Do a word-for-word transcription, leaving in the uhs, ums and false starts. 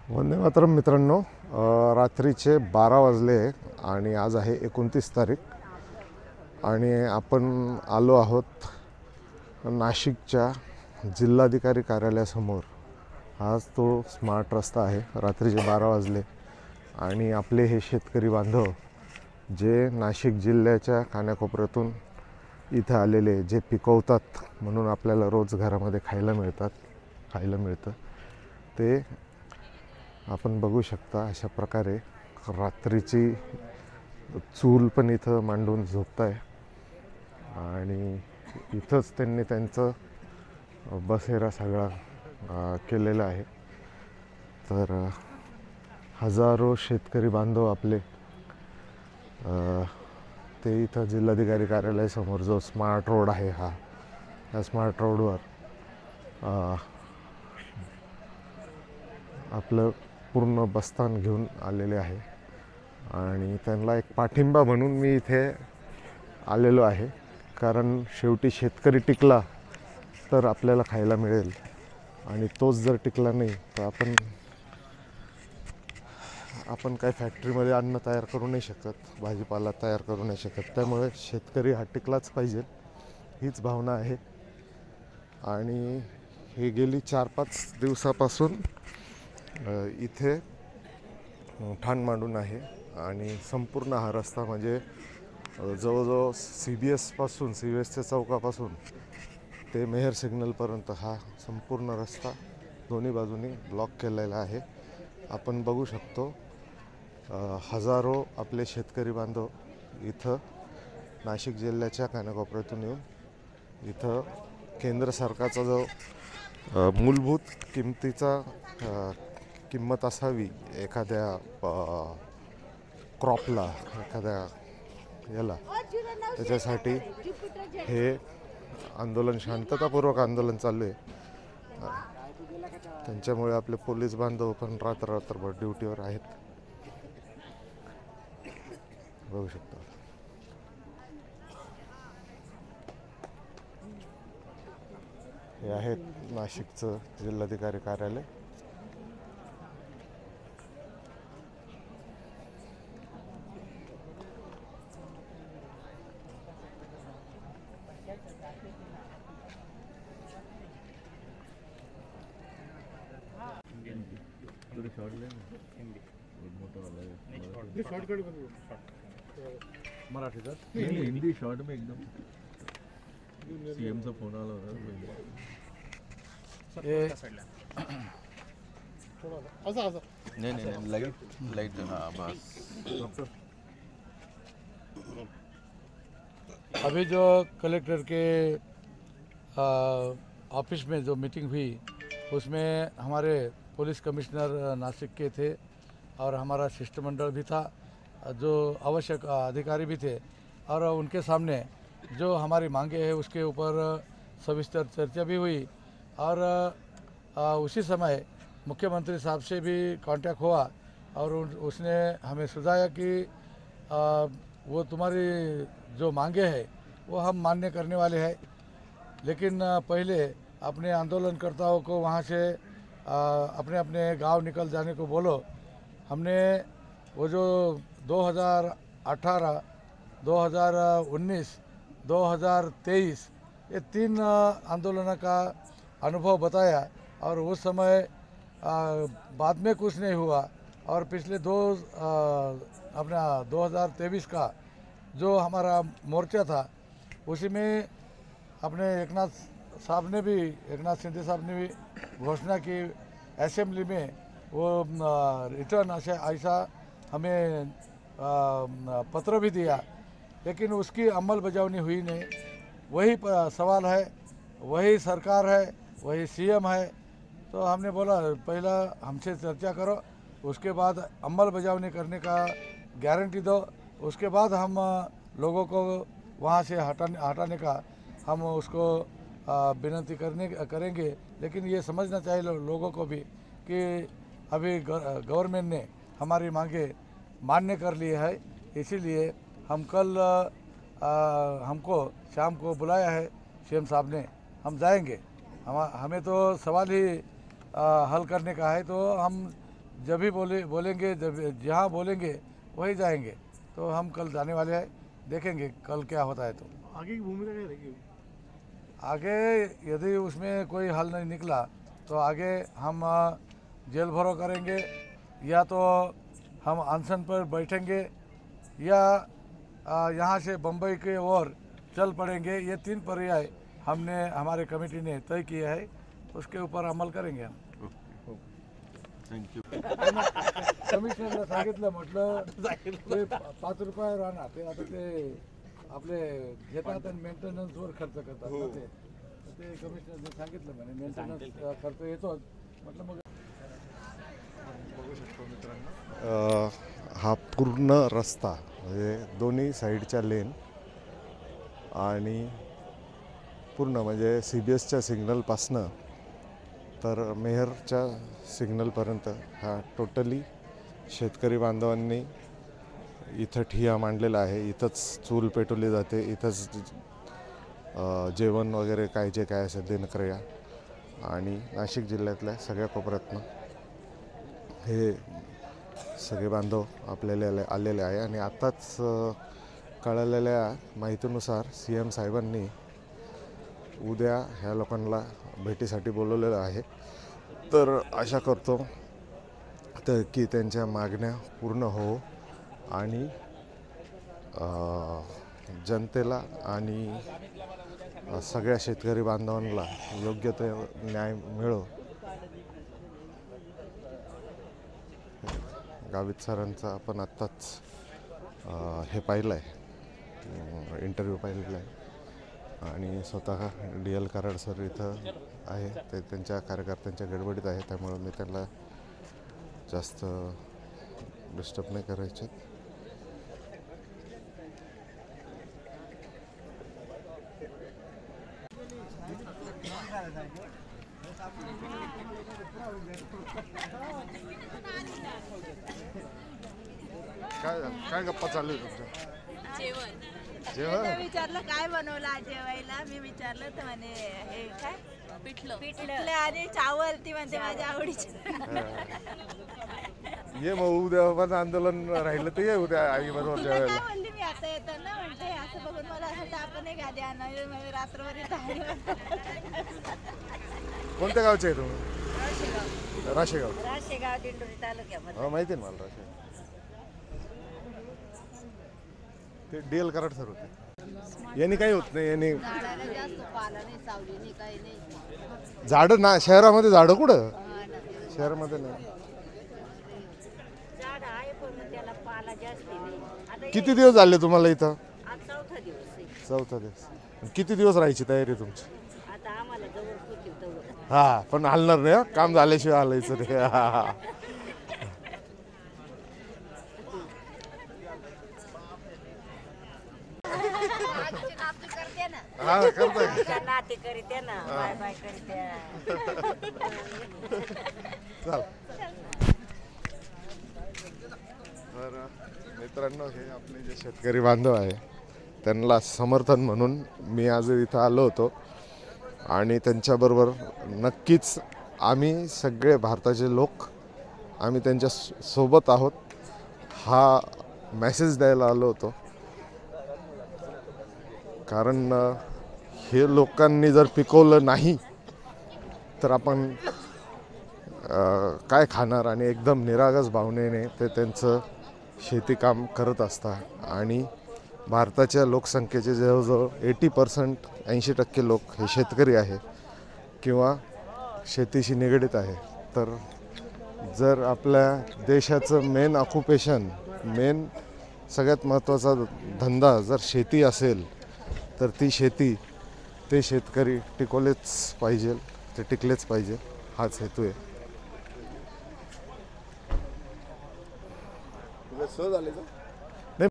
वंदे मातरम मित्रांनो, अ, रात्रीचे बारा वाजले आणि आज आहे एकोणतीस तारीख आणि आपण आलो आहोत नाशिकच्या जिल्हाधिकारी कार्यालयासमोर. हाच तो स्मार्ट रस्ता आहे. रात्रीचे बारा वाजले आणि आपले हे शेतकरी बांधव जे नाशिक जिल्ह्याच्या कानाकोपऱ्यातून इथं आलेले, जे पिकवतात म्हणून आपल्याला रोज घरामध्ये खायला मिळतात खायला मिळतं ते आपण बघू शकता. अशा प्रकारे रात्रीची चूल पण इथं मांडून झोपत आहे आणि इथंच त्यांनी त्यांचं बसेरा सगळा केलेला आहे. तर हजारो शेतकरी बांधव आपले ते इथं जिल्हाधिकारी कार्यालयासमोर जो स्मार्ट रोड आहे, हा या स्मार्ट रोडवर आपलं पूर्ण बस्तान घेऊन आलेले आहे आणि त्यांना एक पाठिंबा म्हणून मी इथे आलेलो आहे. कारण शेवटी शेतकरी टिकला तर आपल्याला खायला मिळेल आणि तोच जर टिकला नाही तर आपण आपण काय फॅक्टरीमध्ये अन्न तयार करू नाही शकत, भाजीपाला तयार करू नाही शकत. त्यामुळे शेतकरी हा टिकलाच पाहिजे, हीच भावना आहे. आणि हे गेली चार पाच दिवसापासून इथे ठाण मांडून आहे आणि संपूर्ण हा रस्ता म्हणजे जवळजवळ सी बी एसपासून सी बी एसच्या चौकापासून ते मेहर सिग्नलपर्यंत हा संपूर्ण रस्ता दोन्ही बाजूनी ब्लॉक केलेला आहे. आपण बघू शकतो हजारो आपले शेतकरी बांधव इथं नाशिक जिल्ह्याच्या कानाकोपऱ्यातून येऊन इथं केंद्र सरकारचा जो मूलभूत किमतीचा किंमत असावी एखाद्या क्रॉपला, एखाद्या याला, त्याच्यासाठी हे आंदोलन, शांततापूर्वक आंदोलन चालू आहे. त्यांच्यामुळे आपले पोलीस बांधव पण रात्र रात्रभर ड्युटीवर आहेत, बघू शकतो. हे आहेत नाशिकचं जिल्हाधिकारी कार्यालय. मराठी सर हिंदी शॉर्ट में एकदम सीएमचा फोन आला होता. नहीं नहीं नहीं लाइट लाइट हाँ बस. अभी जो कलेक्टर के ऑफिस में जो मीटिंग हुई उसमें हमारे पुलिस कमिश्नर नासिक के थे और हमारा शिष्टमंडल भी था, जो आवश्यक अधिकारी भी थे, और उनके सामने जो हमारी मांगे हैं उसके ऊपर सविस्तर चर्चा भी हुई. और उसी समय मुख्यमंत्री साहब से भी कांटेक्ट हुआ और उसने हमें सुझाया कि वो तुम्हारी जो मांगे हैं वो हम मान्य करने वाले हैं, लेकिन पहले अपने आंदोलनकर्ताओं को वहाँ से अपने अपने गांव निकल जाने को बोलो. हमने वो जो दो हज़ार अठारह, दो हज़ार उन्नीस, दो हज़ार तेईस ये तीन आंदोलन का अनुभव बताया और उस समय आ, बाद में कुछ नहीं हुआ. और पिछले दो आ, अपना दो हज़ार तेईस का जो हमारा मोर्चा था उसी में अपने एकनाथ साहब ने भी एकनाथ शिंदे साहब ने भी घोषणा की असेंबली में, वो रिटर्न ऐसा ऐसा हमें आ, पत्र भी दिया, लेकिन उसकी अमलबजावनी हुई नहीं. वही सवाल है, वही सरकार है, वही सीएम है. तो हमने बोला पहला हमसे चर्चा करो, उसके बाद अमलबजावनी करने का गारंटी दो, उसके बाद हम लोगों को वहाँ से हटाने हटाने का हम उसको विनती करने करेंगे. लेकिन ये समझना चाहिए लो, लोगों को भी कि अभी गवर्नमेंट ने हमारी मांगे मान्य कर लिए है. इसीलिए हम कल आ, हमको शाम को बुलाया है सीएम साहब ने, हम जाएंगे. हम हमें तो सवाल ही आ, हल करने का है, तो हम जब भी बोले बोलेंगे, जब जहाँ बोलेंगे वही जाएंगे। तो हम कल जाने वाले हैं, देखेंगे कल क्या होता है। तो आगे की भूमिका क्या रहेगी? आगे यदि उसमें कोई हल नहीं निकला तो आगे हम अ, जेल भरो करेंगे, या तो हम अनशन पर बैठेंगे, या अ, यहाँ से बम्बई के ओर चल पड़ेंगे। ये तीन पर्याय हमने हमारे कमेटी ने तय किया है, उसके ऊपर अमल करेंगे हम। थँक्यू. कमिशनरला सांगितलं, म्हटलं ते पाच रुपये राहणार ते आता ते आपले घेतात आणि मेंटेनन्सवर खर्च करतात ना ते. तर ते कमिशनरने सांगितलं म्हणे मेंटेनन्स खर्च येतोच. म्हटलं मग अ, हा पूर्ण रस्ता म्हणजे दोन्ही साईडच्या लेन आणि पूर्ण म्हणजे सी बी एसच्या सिग्नलपासनं तर मेहरच्या सिग्नलपर्यंत हा टोटली शेतकरी बांधवांनी इथं ठिया मांडलेला आहे. इथंच चूल पेटवली जाते, इथंच अ, जेवण वगैरे काय जे काय असेल दिनक्रया. आणि नाशिक जिल्ह्यातल्या सगळ्या कोपऱ्यातनं हे सगळे बांधव आपल्याला आले आलेले आहे. आणि आत्ताच अ, कळालेल्या माहितीनुसार सी एम साहेबांनी उद्या ह्या लोकांना भेटीसाठी बोलवलेलं आहे. तर आशा करतो तर की त्यांच्या मागण्या पूर्ण हो आणि अ, जनतेला आणि सगळ्या शेतकरी बांधवांना योग्य ते न्याय मिळो. गावित सरांचा आपण आत्ताच अ, हे पाहिलं आहे, इंटरव्ह्यू पाहिलेला आहे. आणि स्वतः डी एल कराड सर इथं आहे, ते त्यांच्या कार्यकर्त्यांच्या गडबडीत आहे, त्यामुळं मी त्यांना जास्त डिस्टर्ब नाही करायचे. काय काय गप्पा चालू आहे तुमच्या? जेवण जेवण मी विचारलं काय बनवलं आज जेवायला. मी विचारलं तर म्हणे हे काय पिठलं पिठलं आणि चावल. ती म्हणते माझ्या आवडीची. ये मग उद्या पण आंदोलन राहिलं तर ये उद्या आई बरोबर तिला काय जेवायला. म्हणली मी आता येताना, म्हणते असं बघून मला असं तापण आहे गादी आणावी. म्हणजे रात्रभर येत आहे. कोणत्या गावचे आहे तुम्ही? राशेगाव. राशेगाव दिंडोरी तालुक्यामध्ये. हो माहिती आहे ना मला राशेगाव. ते डी एल कराड सर होते. यांनी काही होत नाही. यांनी झाडाला जास्त पाला नाही, सावली नाही, काही नाही. झाडं ना शहरामध्ये झाडं कुठं? शहरामध्ये नाही. झाड आहे पण मग त्याला पाला जास्त नाही. आता किती दिवस झाले तुम्हाला इथं? आज चौथा दिवस आहे. चौथा दिवस. किती दिवस राहायची तयारी तुमची? आता आम्हाला जवळ पुढील जवळ. हा पण हलणार नाही हं? काम झाल्याशिवाय हलायचं नाही. हा, हा. करते ना हा करतोय. नाते करते ना, बाय बाय करते. चल. तर मित्रांनो, हे आपले जे शेतकरी बांधव आहे त्यांना समर्थन म्हणून मी आज इथं आलो होतो. आणि त्यांच्याबरोबर नक्कीच आम्ही सगळे भारताचे लोक आम्ही त्यांच्या सोबत आहोत हा मेसेज द्यायला आलो होतो. कारण हे लोकांनी जर पिकवलं नाही तर आपण काय खाणार. आणि एकदम निरागस भावनेने ते त्यांचं शेतीकाम करत असतात. आणि भारताच्या लोकसंख्येचे जवळजवळ एटी पर्सेंट ऐंशी टक्के लोक हे शेतकरी आहे किंवा शेतीशी निगडीत आहे. तर जर आपल्या देशाचं मेन ऑक्युपेशन, मेन सगळ्यात महत्त्वाचा धंदा जर शेती असेल तर ती शेती, ते शेतकरी टिकवलेच पाहिजे, ते टिकलेच पाहिजे, हाच हेतू आहे. सहज आले का?